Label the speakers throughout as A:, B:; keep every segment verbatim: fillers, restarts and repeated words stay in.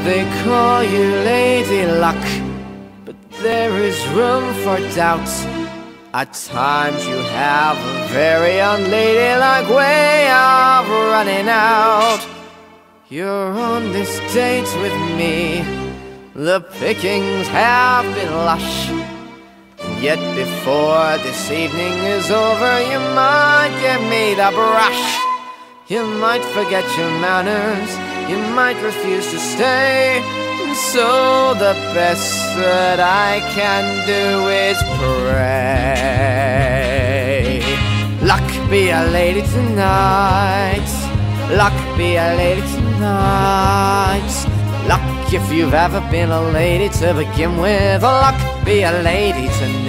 A: They call you Lady Luck, but there is room for doubt. At times you have a very unladylike way of running out. You're on this date with me, the pickings have been lush. Yet before this evening is over, you might give me the brush. You might forget your manners, you might refuse to stay. So the best that I can do is pray. Luck be a lady tonight, luck be a lady tonight. Luck if you've ever been a lady to begin with. Luck be a lady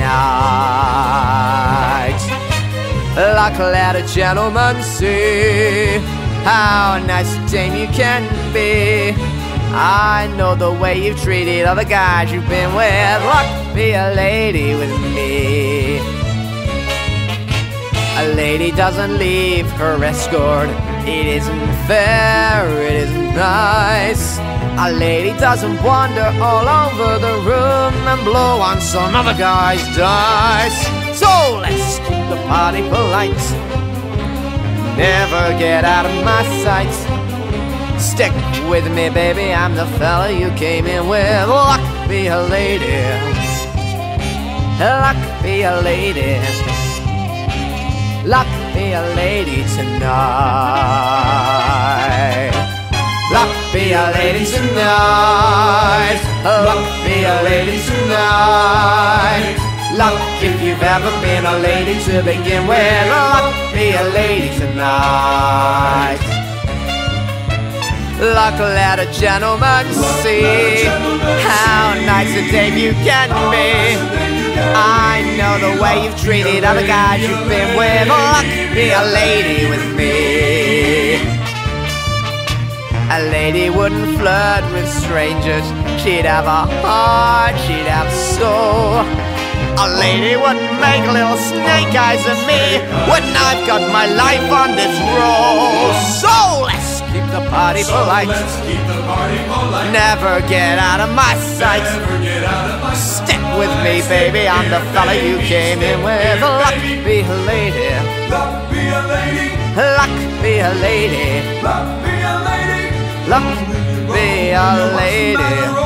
A: tonight. Luck let a gentleman see how nice a dame you can be. I know the way you've treated other guys you've been with. Luck be a lady with me. A lady doesn't leave her escort, it isn't fair, it isn't nice. A lady doesn't wander all over the room and blow on some other guy's dice. So let's keep the party polite, never get out of my sight. Stick with me, baby, I'm the fella you came in with. Luck be a lady, luck be a lady, luck be a lady tonight. Luck be a lady tonight, luck be a lady tonight. Luck if you've ever been a lady to begin with. Luck be a lady tonight. Luck let a gentleman see how nice a dame you can be. I know the way you've treated other guys you've been with. Luck be a lady with me. A lady wouldn't flirt with strangers, she'd have a heart, she'd have a soul. A lady wouldn't make little snake eyes at me when I've got my life on this roll. So let's keep the party polite, never get out of my sight. Stick with me, baby, I'm the fella you came in with. Luck be a lady, luck be a lady, luck be a lady, luck be a lady, luck be a lady.